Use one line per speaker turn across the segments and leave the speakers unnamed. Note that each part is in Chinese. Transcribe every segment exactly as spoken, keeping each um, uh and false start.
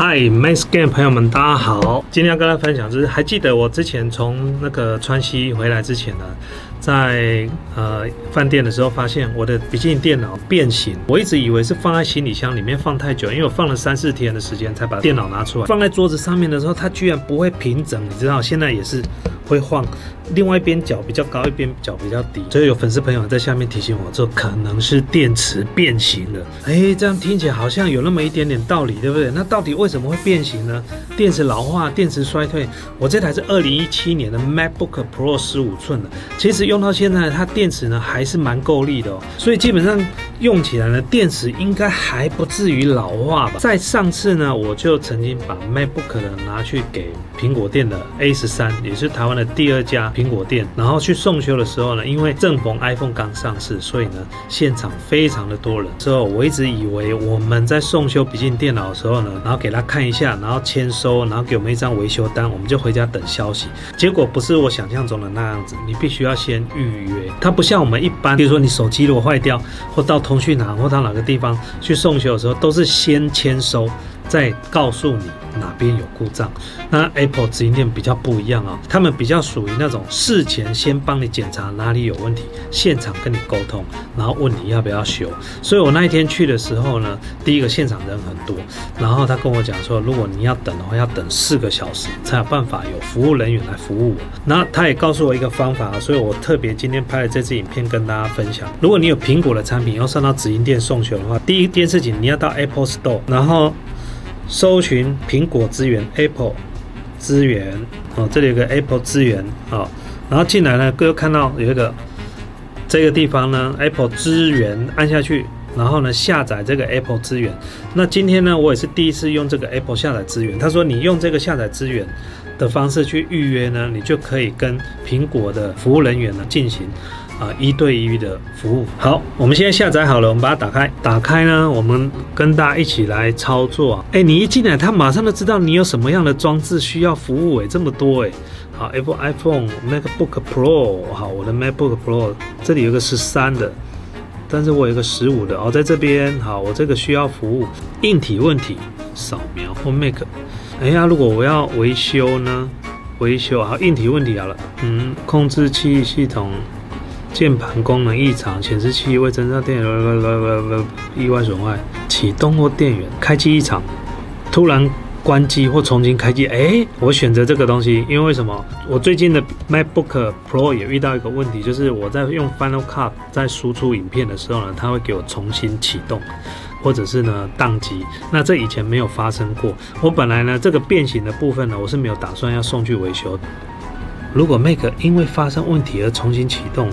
嗨 ，Max Game 朋友们，大家好！今天要跟大家分享，就是还记得我之前从那个川西回来之前呢，在呃饭店的时候，发现我的笔记本电脑变形。我一直以为是放在行李箱里面放太久，因为我放了三四天的时间才把电脑拿出来。放在桌子上面的时候，它居然不会平整，你知道，现在也是会晃，另外一边角比较高，一边角比较低。所以有粉丝朋友在下面提醒我，这可能是电池变形了。哎，这样听起来好像有那么一点点道理，对不对？那到底为什么会变形呢？电池老化，电池衰退。我这台是二零一七年的 MacBook Pro 十五寸的，其实用到现在，它电池呢还是蛮够力的哦。所以基本上用起来呢，电池应该还不至于老化吧。在上次呢，我就曾经把 MacBook 呢拿去给苹果店的 A 十三，也是台湾的第二家苹果店，然后去送修的时候呢，因为正逢 iPhone 刚上市，所以呢现场非常的多人。之后我一直以为我们在送修笔记本电脑的时候呢，然后给他看一下，然后签收，然后给我们一张维修单，我们就回家等消息。结果不是我想象中的那样子，你必须要先预约。它不像我们一般，比如说你手机如果坏掉，或到通讯行或到哪个地方去送修的时候，都是先签收，再告诉你哪边有故障。那 Apple 直营店比较不一样啊、哦，他们比较属于那种事前先帮你检查哪里有问题，现场跟你沟通，然后问你要不要修。所以我那一天去的时候呢，第一个现场人很多，然后他跟我讲说，如果你要等的话，要等四个小时才有办法有服务人员来服务我。那他也告诉我一个方法，所以我特别今天拍了这支影片跟大家分享。如果你有苹果的产品要上到直营店送修的话，第一件事情你要到 Apple Store， 然后搜寻苹果资源 Apple 资源哦，这里有个 Apple 资源哦，然后进来呢，各位看到有一个这个地方呢 Apple 资源，按下去，然后呢下载这个 Apple 资源。那今天呢，我也是第一次用这个 Apple 下载资源。他说你用这个下载资源的方式去预约呢，你就可以跟苹果的服务人员呢进行啊，一对一的服务。好，我们现在下载好了，我们把它打开。打开呢，我们跟大家一起来操作。哎，你一进来，它马上就知道你有什么样的装置需要服务。哎，这么多哎。好 ，Apple iPhone、MacBook Pro， 好，我的 MacBook Pro 这里有个十三的，但是我有个十五的哦，在这边。好，我这个需要服务。硬体问题，扫描或 Make。哎呀，如果我要维修呢？维修好，硬体问题好了。嗯，控制器系统。键盘功能异常，显示器未侦测电源意外损坏，启动或电源开机异常，突然关机或重新开机。哎，我选择这个东西，因为为什么？我最近的 MacBook Pro 也遇到一个问题，就是我在用 Final Cut 在输出影片的时候呢，它会给我重新启动，或者是呢宕机。那这以前没有发生过。我本来呢这个变形的部分呢，我是没有打算要送去维修的。如果 Mac 因为发生问题而重新启动，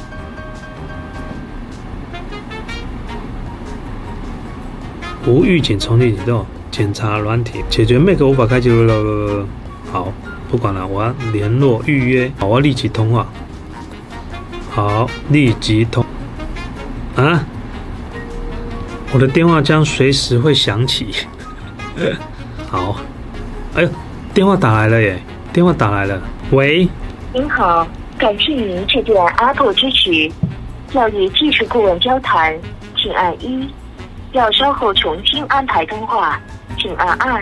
无预警重启启动，检查软体，解决 Mac 无法开机。好，不管了，我要联络预约，好，我要立即通话。好，立即通啊！我的电话将随时会响起。好，哎呦，电话打来了耶！电话打来了，喂。
您好，感谢您致电 Apple 支持，要与技术顾问交谈，请按一。要稍后重新安排通话，请按二。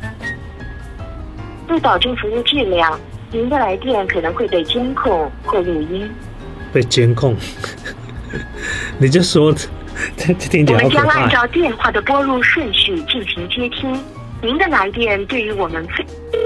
为保证服务质量，您的来电可能会被监控或录音。
被监控？你就说，这听起来好可怕。
我们将按照电话的拨入顺序进行接听。您的来电对于我们非。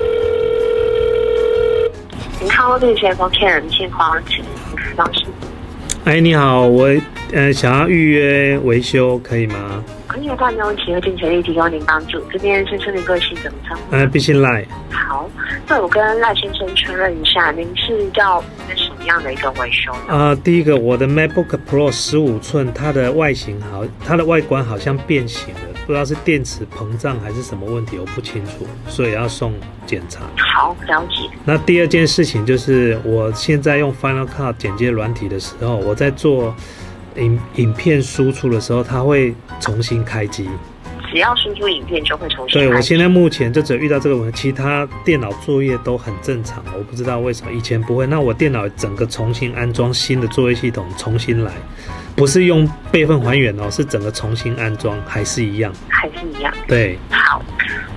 您好，这是 Apple Care 的情况，请辅导室。
哎，你好，我呃想要预约维修，可以吗？
可以的话，没问题，会尽全力提供您帮助。这边先生的个性怎么称呼？
呃，必须赖。
好，那我跟赖先生确认一下，您是要什么样的一个维修呢？
呃，第一个，我的 MacBook Pro 十五寸，它的外形好，它的外观好像变形了，不知道是电池膨胀还是什么问题，我不清楚，所以要送检查。
好，了解。
那第二件事情就是，我现在用 Final Cut 剪接软体的时候，我在做影影片输出的时候，它会重新开机。
只要输出影片就会重新开机。
对，我现在目前就只有遇到这个问题，其他电脑作业都很正常，我不知道为什么以前不会。那我电脑整个重新安装新的作业系统，重新来，不是用备份还原哦，是整个重新安装，还是一样，
还是一样。
对，
好，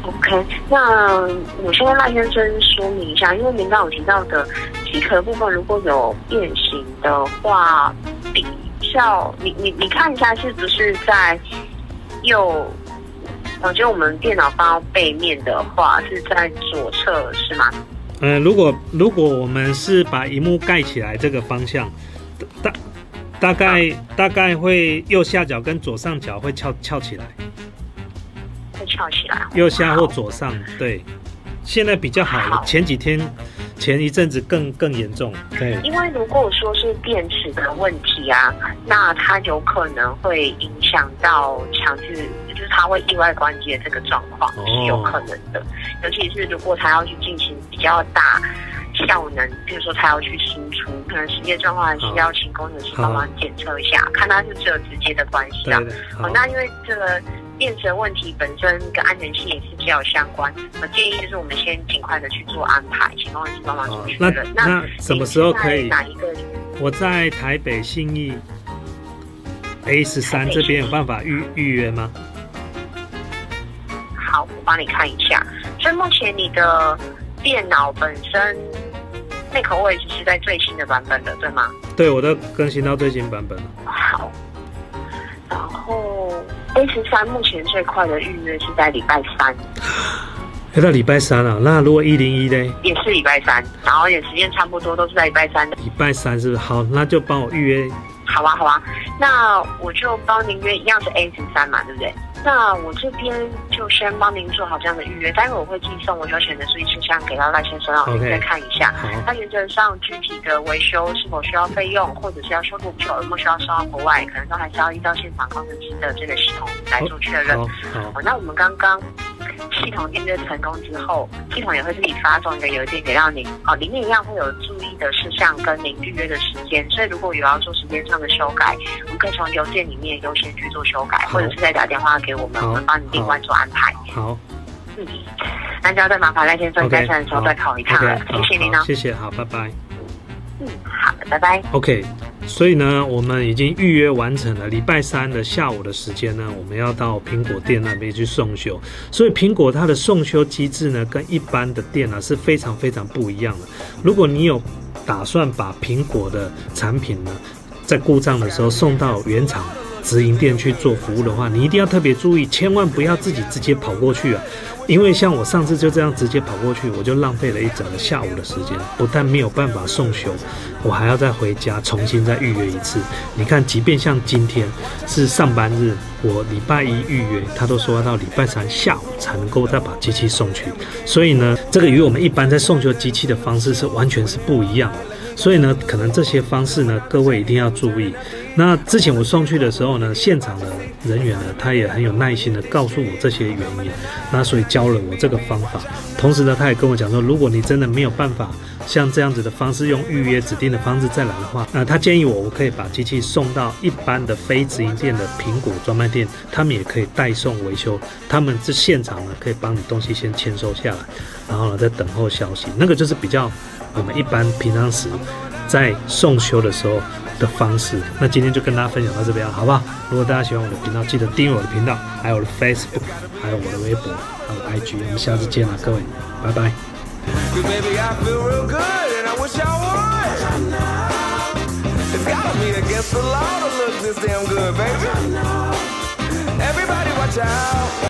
OK， 那我先跟赖先生说明一下，因为您刚刚有提到的机壳部分，如果有变形的话，比较你你你看一下是不是在右，呃，就我们电脑放到背面的话，是在左侧是吗？
呃，如果如果我们是把荧幕盖起来这个方向，大大概、啊、大概会右下角跟左上角会翘翘起来。
会翘起来，
右下或左上，对，现在比较好了。前几天、前一阵子更更严重，对。因为
如果说是电池的问题啊，那它有可能会影响到强制，就是它会意外关机的这个状况、哦、是有可能的。尤其是如果它要去进行比较大效能，比如说它要去输出，可能实际状况还是要请工程师帮忙检测一下，看它是不是有直接的关系啊。好，那因为这个。电池的问题本身跟安全性也是比较相关，我建议就是我们先尽快的去做安排，请工程师帮忙做确认。
那那什么时候可以？
哪一个？
我在台北信义 A 十三这边有办法预预约吗？
好，我帮你看一下。所以目前你的电脑本身内口位置是在最新的版本的，对吗？
对，我都更新到最新版本了。
好，然后。A 十三目前最快的预约是在礼拜三，
要到礼拜三啊？那如果一零一呢？
也是礼拜三，然后也时间差不多，都是在礼拜三的。
礼拜三是不是？好，那就帮我预约。
好啊，好啊，那我就帮您约，一样是 A 十三嘛，对不对？那我这边就先帮您做好这样的预约，待会我会寄送维修前的注意事项给到赖先生，让您再看一下。那原则上具体的维修是否需要费用，或者是要修多久，有没有需要送到国外，可能都还是要依照现场工程师的这个系统来做确认。好，好，那我们刚刚系统预约成功之后，系统也会自己发送一个邮件给到您，哦，里面一样会有注意的事项跟您预约的时间，所以如果有要做时间上的修改，我们可以从邮件里面优先去做修改，或者是再打电话给我们，我们帮你另外做安排。
好，
嗯，那就要再麻烦赖先生在站的时候再跑一趟了，
okay,
谢谢您哦，
谢谢，好，拜拜。
嗯，好的，拜拜。
OK， 所以呢，我们已经预约完成了。礼拜三的下午的时间呢，我们要到苹果店那边去送修。所以苹果它的送修机制呢，跟一般的店呢是非常非常不一样的。如果你有打算把苹果的产品呢，在故障的时候送到原厂直营店去做服务的话，你一定要特别注意，千万不要自己直接跑过去啊！因为像我上次就这样直接跑过去，我就浪费了一整个下午的时间，不但没有办法送修，我还要再回家重新再预约一次。你看，即便像今天是上班日，我礼拜一预约，他都说要到礼拜三下午才能够再把机器送去。所以呢，这个与我们一般在送修机器的方式是完全是不一样的。所以呢，可能这些方式呢，各位一定要注意。那之前我送去的时候呢，现场的人员呢，他也很有耐心的告诉我这些原因，那所以教了我这个方法。同时呢，他也跟我讲说，如果你真的没有办法像这样子的方式用预约指定的方式再来的话，呃，他建议我我可以把机器送到一般的非直营店的苹果专卖店，他们也可以代送维修，他们这现场呢可以帮你东西先签收下来，然后呢再等候消息。那个就是比较我们一般平常时在送修的时候的方式。那今天就跟大家分享到这边了，好不好？如果大家喜欢我的频道，记得订阅我的频道，还有我的 Facebook， 还有我的微博，还有 I G。我们下次见了，各位，拜拜。Everybody watch out.